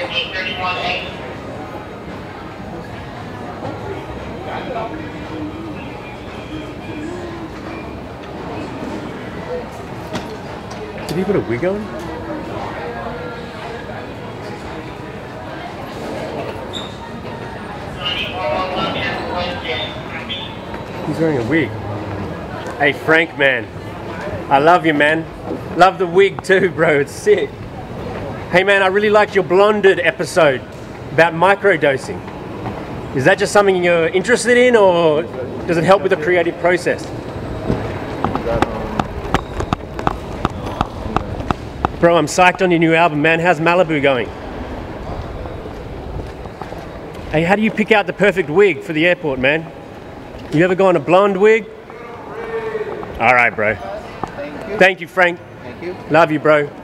Did he put a wig on? He's wearing a wig. Hey Frank, man. I love you, man. Love the wig too, bro. It's sick. Hey man, I really liked your blonded episode about microdosing. Is that just something you're interested in, or does it help with the creative process? Bro, I'm psyched on your new album, man. How's Malibu going? Hey, how do you pick out the perfect wig for the airport, man? You ever go on a blonde wig? All right, bro. Thank you. Thank you, Frank. Thank you. Love you, bro.